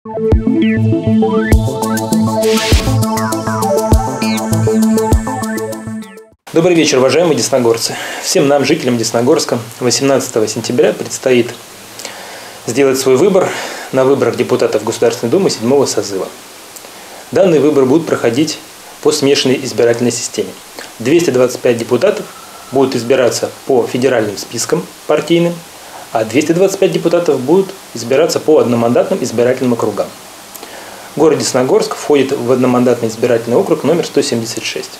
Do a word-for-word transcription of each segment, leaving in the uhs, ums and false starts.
Добрый вечер, уважаемые десногорцы. Всем нам, жителям Десногорска, восемнадцатого сентября предстоит сделать свой выбор на выборах депутатов Государственной Думы седьмого созыва. Данный выбор будет проходить по смешанной избирательной системе. двести двадцать пять депутатов будут избираться по федеральным спискам партийным, а двести двадцать пять депутатов будут избираться по одномандатным избирательным округам. Город Десногорск входит в одномандатный избирательный округ номер сто семьдесят шесть.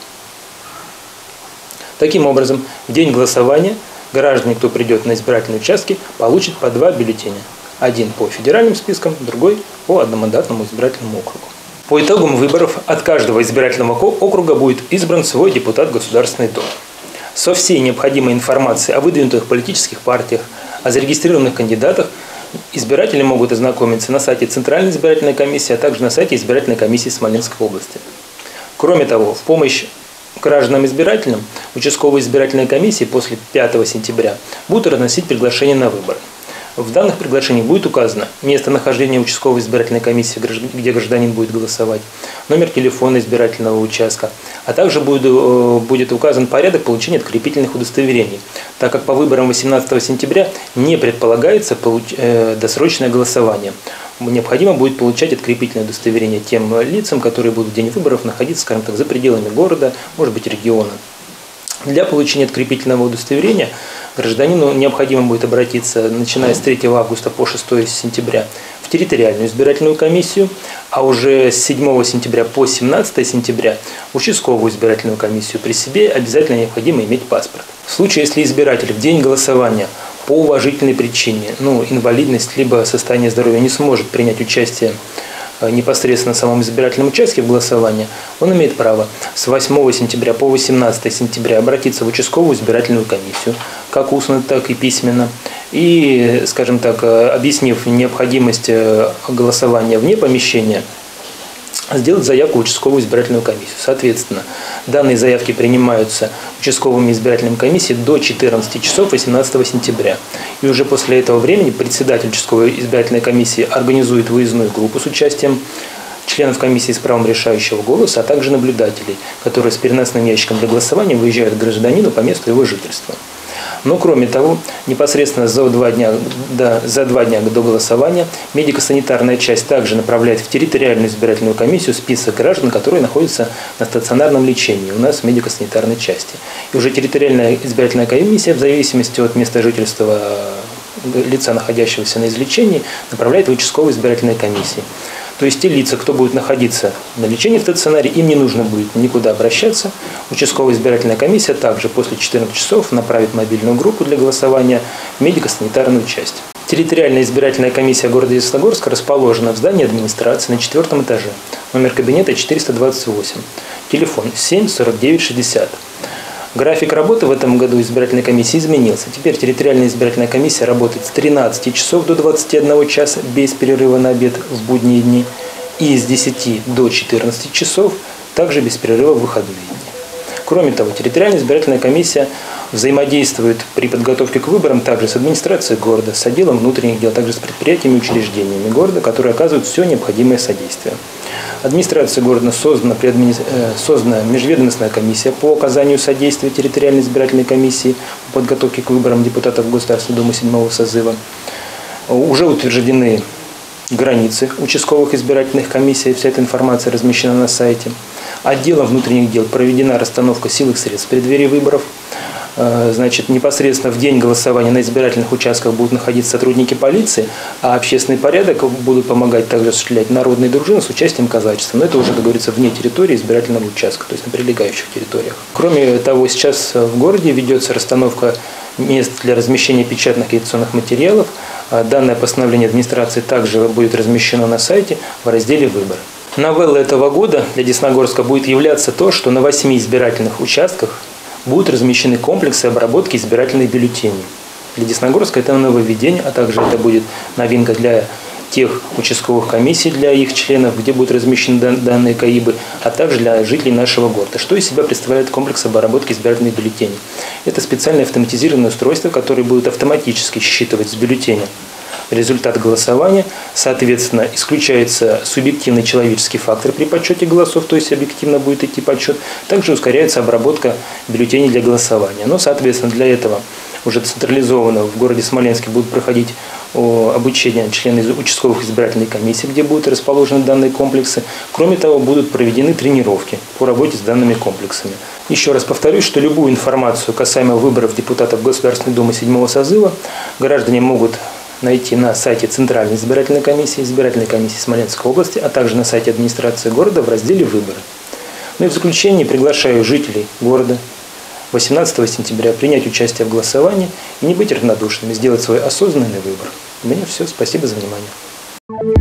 Таким образом, в день голосования граждане, кто придет на избирательные участки, получат по два бюллетеня. Один по федеральным спискам, другой по одномандатному избирательному округу. По итогам выборов от каждого избирательного округа будет избран свой депутат Государственной Думы. Со всей необходимой информацией о выдвинутых политических партиях, о зарегистрированных кандидатах избиратели могут ознакомиться на сайте Центральной избирательной комиссии, а также на сайте избирательной комиссии Смоленской области. Кроме того, в помощь гражданам-избирателям участковые избирательные комиссии после пятого сентября будут разносить приглашения на выборы. В данных приглашениях будет указано местонахождение участковой избирательной комиссии, где гражданин будет голосовать, номер телефона избирательного участка, а также будет, будет указан порядок получения открепительных удостоверений, так как по выборам восемнадцатого сентября не предполагается получ... э, досрочное голосование. Необходимо будет получать открепительное удостоверение тем лицам, которые будут в день выборов находиться, скажем так, за пределами города, может быть, региона. Для получения открепительного удостоверения гражданину необходимо будет обратиться, начиная с третьего августа по шестое сентября, в территориальную избирательную комиссию, а уже с седьмого сентября по семнадцатое сентября в участковую избирательную комиссию. При себе обязательно необходимо иметь паспорт. В случае, если избиратель в день голосования по уважительной причине, ну, инвалидность либо состояние здоровья, не сможет принять участие непосредственно в самом избирательном участке в голосовании, он имеет право с восьмого сентября по восемнадцатое сентября обратиться в участковую избирательную комиссию, как устно, так и письменно, и, скажем так, объяснив необходимость голосования вне помещения, сделать заявку в участковую избирательную комиссию. Соответственно, данные заявки принимаются участковыми избирательными комиссиями до четырнадцати часов восемнадцатого сентября. И уже после этого времени председатель участковой избирательной комиссии организует выездную группу с участием членов комиссии с правом решающего голоса, а также наблюдателей, которые с переносным ящиком для голосования выезжают к гражданину по месту его жительства. Но кроме того, непосредственно за два дня, да, за два дня до голосования медико-санитарная часть также направляет в территориальную избирательную комиссию список граждан, которые находятся на стационарном лечении у нас в медико-санитарной части. И уже территориальная избирательная комиссия, в зависимости от места жительства лица, находящегося на излечении, направляет в участковые избирательные комиссии. То есть те лица, кто будет находиться на лечении в стационаре, им не нужно будет никуда обращаться. Участковая избирательная комиссия также после четырнадцати часов направит мобильную группу для голосования в медико-санитарную часть. Территориальная избирательная комиссия города Десногорска расположена в здании администрации на четвертом этаже. Номер кабинета четыреста двадцать восемь. Телефон семь сорок девять шестьдесят. График работы в этом году избирательной комиссии изменился. Теперь территориальная избирательная комиссия работает с тринадцати часов до двадцати одного часа без перерыва на обед в будние дни и с десяти до четырнадцати часов также без перерыва в выходные дни. Кроме того, территориальная избирательная комиссия взаимодействует при подготовке к выборам также с администрацией города, с отделом внутренних дел, также с предприятиями и учреждениями города, которые оказывают все необходимое содействие. Администрация города создана, при админи... создана межведомственная комиссия по оказанию содействия территориальной избирательной комиссии по подготовке к выборам депутатов Государственной Думы седьмого созыва. Уже утверждены границы участковых избирательных комиссий, вся эта информация размещена на сайте. Отделом внутренних дел проведена расстановка сил и средств в преддверии выборов. Значит, непосредственно в день голосования на избирательных участках будут находиться сотрудники полиции, а общественный порядок будут помогать также осуществлять народные дружины с участием казачества. Но это уже, как говорится, вне территории избирательного участка, то есть на прилегающих территориях. Кроме того, сейчас в городе ведется расстановка мест для размещения печатных агитационных материалов. Данное постановление администрации также будет размещено на сайте в разделе «Выборы». Новеллой этого года для Десногорска будет являться то, что на восьми избирательных участках будут размещены комплексы обработки избирательных бюллетеней. Для Десногорска это нововведение, а также это будет новинка для тех участковых комиссий, для их членов, где будут размещены данные КАИБы, а также для жителей нашего города. Что из себя представляет комплекс обработки избирательных бюллетеней? Это специальное автоматизированное устройство, которое будет автоматически считывать с бюллетеня результат голосования. Соответственно, исключается субъективный человеческий фактор при подсчете голосов, то есть объективно будет идти подсчет. Также ускоряется обработка бюллетеней для голосования. Но, соответственно, для этого уже централизованно в городе Смоленске будут проходить обучение члены участковых избирательных комиссий, где будут расположены данные комплексы. Кроме того, будут проведены тренировки по работе с данными комплексами. Еще раз повторюсь, что любую информацию касаемо выборов депутатов Государственной Думы седьмого созыва граждане могут найти на сайте Центральной избирательной комиссии, избирательной комиссии Смоленской области, а также на сайте администрации города в разделе «Выборы». Ну и в заключение приглашаю жителей города восемнадцатого сентября принять участие в голосовании и не быть равнодушными, сделать свой осознанный выбор. У меня все. Спасибо за внимание.